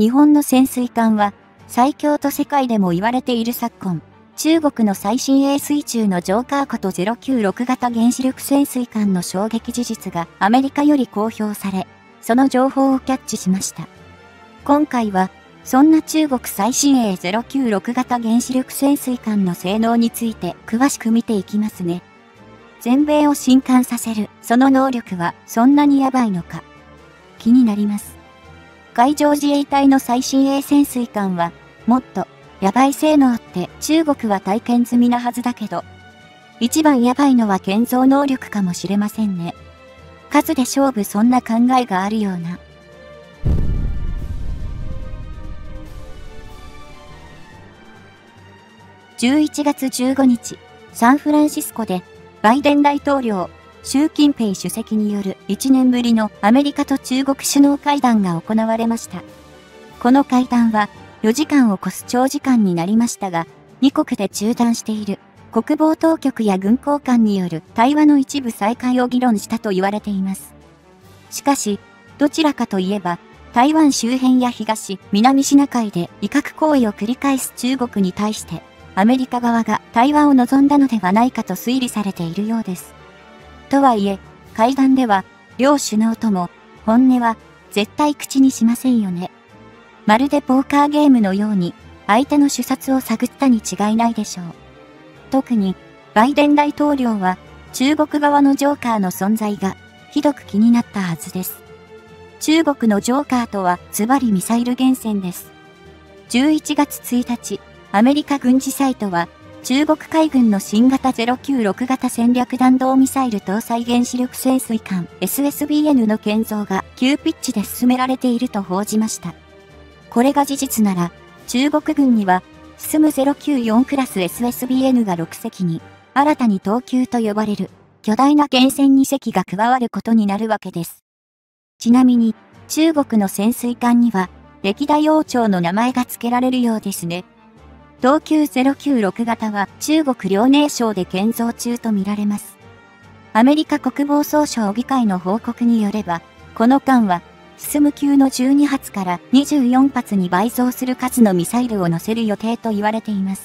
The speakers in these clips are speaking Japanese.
日本の潜水艦は最強と世界でも言われている昨今、中国の最新鋭水中のジョーカーこと096型原子力潜水艦の衝撃事実がアメリカより公表され、その情報をキャッチしました。今回は、そんな中国最新鋭096型原子力潜水艦の性能について詳しく見ていきますね。全米を震撼させる、その能力はそんなにやばいのか。気になります。海上自衛隊の最新鋭潜水艦は、もっと、やばい性能って中国は体験済みなはずだけど、一番やばいのは建造能力かもしれませんね。数で勝負そんな考えがあるような。11月15日、サンフランシスコで、バイデン大統領、習近平主席による1年ぶりのアメリカと中国首脳会談が行われました。この会談は4時間を超す長時間になりましたが、2国で中断している国防当局や軍高官による対話の一部再開を議論したと言われています。しかし、どちらかといえば、台湾周辺や東、南シナ海で威嚇行為を繰り返す中国に対して、アメリカ側が対話を望んだのではないかと推理されているようです。とはいえ、会談では、両首脳とも、本音は、絶対口にしませんよね。まるでポーカーゲームのように、相手の主殺を探ったに違いないでしょう。特に、バイデン大統領は、中国側のジョーカーの存在が、ひどく気になったはずです。中国のジョーカーとは、ズバリミサイル原潜です。11月1日、アメリカ軍事サイトは、中国海軍の新型096型戦略弾道ミサイル搭載原子力潜水艦 SSBN の建造が急ピッチで進められていると報じました。これが事実なら、中国軍には、進む094クラス SSBN が6隻に、新たに東急と呼ばれる巨大な原潜2隻が加わることになるわけです。ちなみに、中国の潜水艦には、歴代王朝の名前が付けられるようですね。東急096型は中国遼寧省で建造中とみられます。アメリカ国防総省議会の報告によれば、この艦は、進む級の12発から24発に倍増する数のミサイルを載せる予定と言われています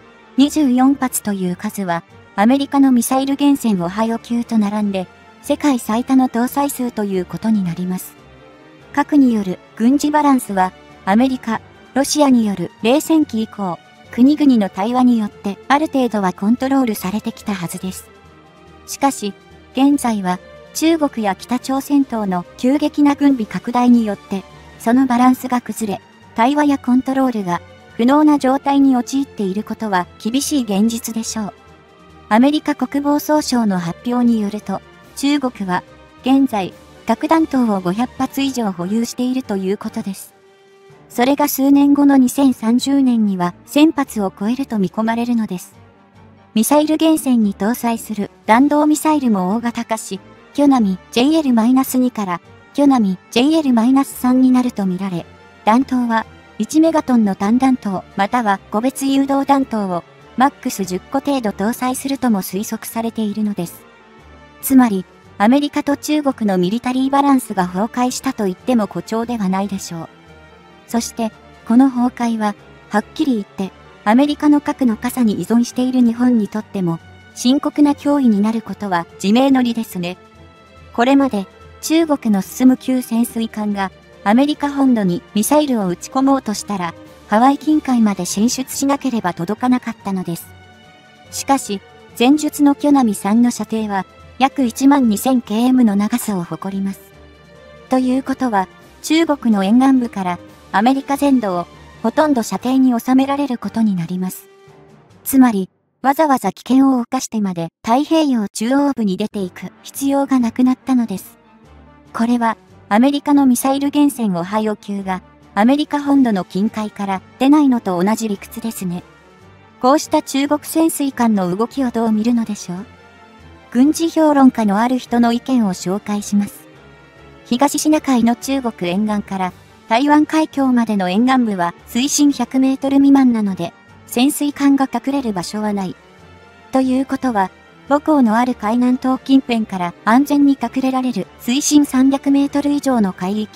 。24発という数は、アメリカのミサイル原潜オハイオ級と並んで、世界最多の搭載数ということになります。核による軍事バランスは、アメリカ、ロシアによる冷戦期以降、国々の対話によってある程度はコントロールされてきたはずです。しかし、現在は中国や北朝鮮等の急激な軍備拡大によって、そのバランスが崩れ、対話やコントロールが不能な状態に陥っていることは厳しい現実でしょう。アメリカ国防総省の発表によると、中国は現在、核弾頭を500発以上保有しているということです。それが数年後の2030年には1000発を超えると見込まれるのです。ミサイル原潜に搭載する弾道ミサイルも大型化し、キョナミ JL-2 からキョナミ JL-3 になるとみられ、弾頭は1メガトンの単弾頭または個別誘導弾頭をマックス10個程度搭載するとも推測されているのです。つまり、アメリカと中国のミリタリーバランスが崩壊したと言っても誇張ではないでしょう。そして、この崩壊は、はっきり言って、アメリカの核の傘に依存している日本にとっても、深刻な脅威になることは自明の理ですね。これまで、中国の進む級潜水艦が、アメリカ本土にミサイルを撃ち込もうとしたら、ハワイ近海まで進出しなければ届かなかったのです。しかし、前述のキョナミ3の射程は、約 12,000km の長さを誇ります。ということは、中国の沿岸部から、アメリカ全土をほとんど射程に収められることになります。つまり、わざわざ危険を冒してまで太平洋中央部に出ていく必要がなくなったのです。これは、アメリカのミサイル原潜オハイオ級がアメリカ本土の近海から出ないのと同じ理屈ですね。こうした中国潜水艦の動きをどう見るのでしょう？軍事評論家のある人の意見を紹介します。東シナ海の中国沿岸から台湾海峡までの沿岸部は水深100メートル未満なので、潜水艦が隠れる場所はない。ということは、母港のある海南島近辺から安全に隠れられる水深300メートル以上の海域、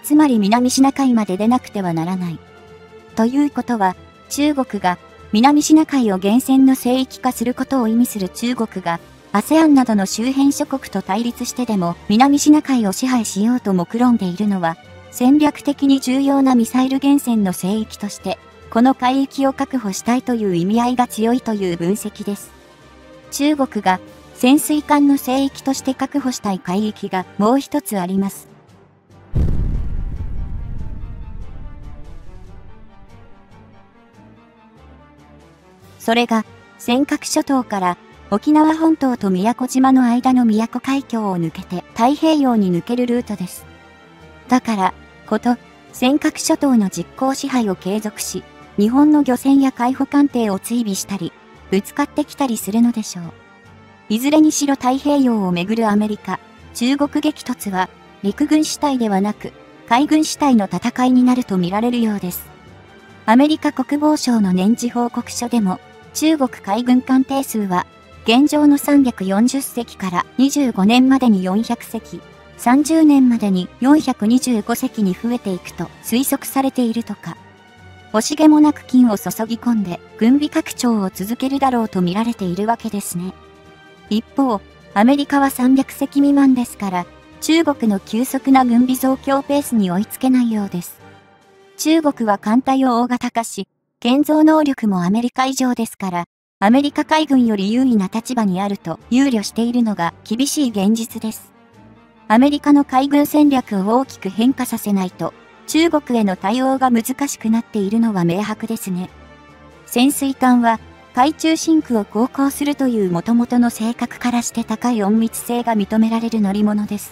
つまり南シナ海まで出なくてはならない。ということは、中国が南シナ海を原潜の聖域化することを意味する中国が、ASEAN などの周辺諸国と対立してでも南シナ海を支配しようと目論んでいるのは、戦略的に重要なミサイル原潜の聖域として、この海域を確保したいという意味合いが強いという分析です。中国が潜水艦の聖域として確保したい海域がもう一つあります。それが、尖閣諸島から沖縄本島と宮古島の間の宮古海峡を抜けて太平洋に抜けるルートです。だから、尖閣諸島の実効支配を継続し、日本の漁船や海保艦艇を追尾したり、ぶつかってきたりするのでしょう。いずれにしろ太平洋をめぐるアメリカ、中国激突は、陸軍主体ではなく、海軍主体の戦いになると見られるようです。アメリカ国防省の年次報告書でも、中国海軍艦艇数は、現状の340隻から25年までに400隻、30年までに425隻に増えていくと推測されているとか。惜しげもなく金を注ぎ込んで軍備拡張を続けるだろうと見られているわけですね。一方、アメリカは300隻未満ですから、中国の急速な軍備増強ペースに追いつけないようです。中国は艦隊を大型化し、建造能力もアメリカ以上ですから、アメリカ海軍より優位な立場にあると憂慮しているのが厳しい現実です。アメリカの海軍戦略を大きく変化させないと、中国への対応が難しくなっているのは明白ですね。潜水艦は、海中真空を航行するという元々の性格からして高い隠密性が認められる乗り物です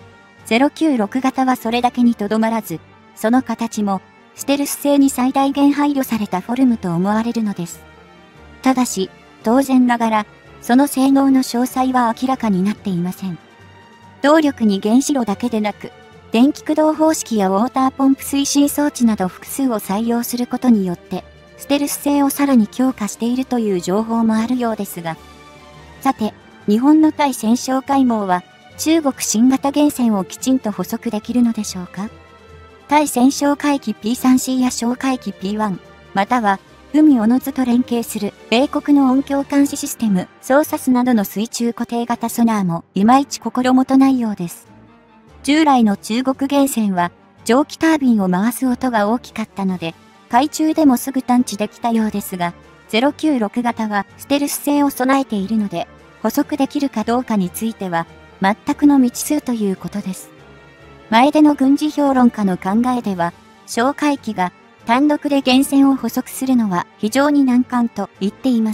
。096型はそれだけにとどまらず、その形も、ステルス性に最大限配慮されたフォルムと思われるのです。ただし、当然ながら、その性能の詳細は明らかになっていません。動力に原子炉だけでなく、電気駆動方式やウォーターポンプ推進装置など複数を採用することによって、ステルス性をさらに強化しているという情報もあるようですが。さて、日本の対潜哨海網は、中国新型原潜をきちんと捕捉できるのでしょうか？対潜哨海機 P3C や哨海機 P1、または、海おのずと連携する米国の音響監視システム、ソーサスなどの水中固定型ソナーもいまいち心もとないようです。従来の中国原潜は蒸気タービンを回す音が大きかったので、海中でもすぐ探知できたようですが、096型はステルス性を備えているので、捕捉できるかどうかについては全くの未知数ということです。前での軍事評論家の考えでは、哨海機が単独で原潜を捕捉するのは非常に難関と言っています。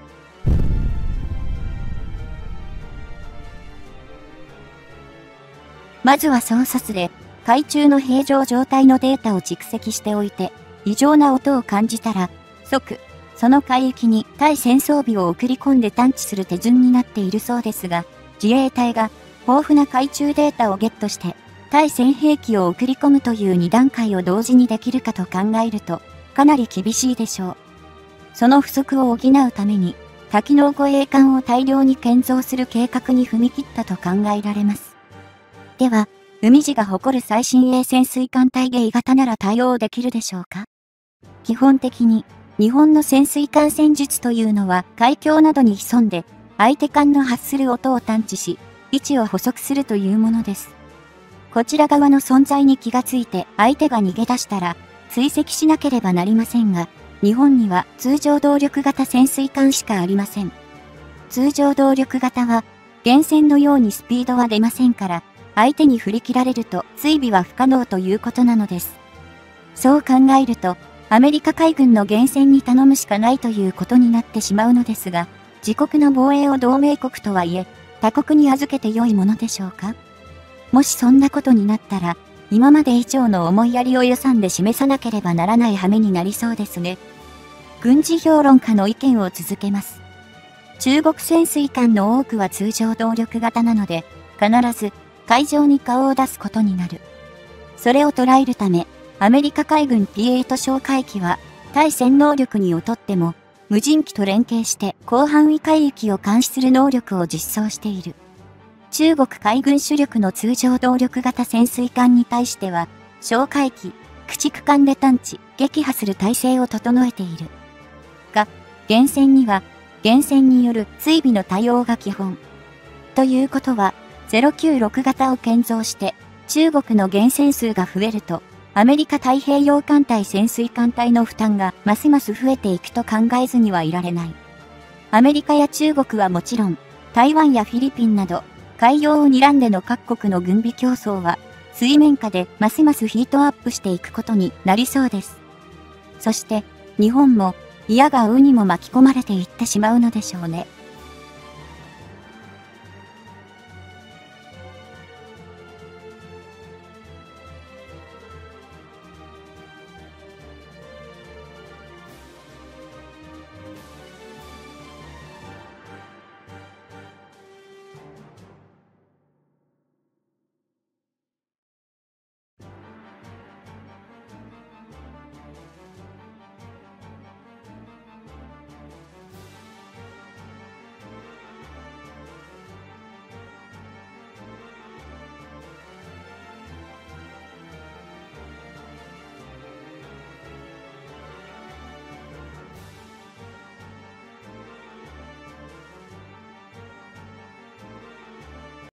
まずはソーサスで海中の平常状態のデータを蓄積しておいて、異常な音を感じたら、即、その海域に対戦装備を送り込んで探知する手順になっているそうですが、自衛隊が豊富な海中データをゲットして、対戦兵器を送り込むという2段階を同時にできるかと考えると、かなり厳しいでしょう。その不足を補うために、多機能護衛艦を大量に建造する計画に踏み切ったと考えられます。では、海自が誇る最新鋭潜水艦対迎型なら対応できるでしょうか？基本的に、日本の潜水艦戦術というのは海峡などに潜んで、相手艦の発する音を探知し、位置を捕捉するというものです。こちら側の存在に気がついて相手が逃げ出したら追跡しなければなりませんが、日本には通常動力型潜水艦しかありません。通常動力型は原潜のようにスピードは出ませんから、相手に振り切られると追尾は不可能ということなのです。そう考えると、アメリカ海軍の原潜に頼むしかないということになってしまうのですが、自国の防衛を同盟国とはいえ、他国に預けて良いものでしょうか？もしそんなことになったら、今まで以上の思いやりを予算で示さなければならない羽目になりそうですね。軍事評論家の意見を続けます。中国潜水艦の多くは通常動力型なので、必ず海上に顔を出すことになる。それを捉えるため、アメリカ海軍 P8 哨海機は、対戦能力に劣っても、無人機と連携して広範囲海域を監視する能力を実装している。中国海軍主力の通常動力型潜水艦に対しては、 哨戒機、駆逐艦で探知、撃破する体制を整えている。が、原戦には、原戦による追尾の対応が基本。ということは、096型を建造して、中国の原戦数が増えると、アメリカ太平洋艦隊潜水艦隊の負担がますます増えていくと考えずにはいられない。アメリカや中国はもちろん、台湾やフィリピンなど、海洋を睨んでの各国の軍備競争は、水面下でますますヒートアップしていくことになりそうです。そして、日本も、いやがうにも巻き込まれていってしまうのでしょうね。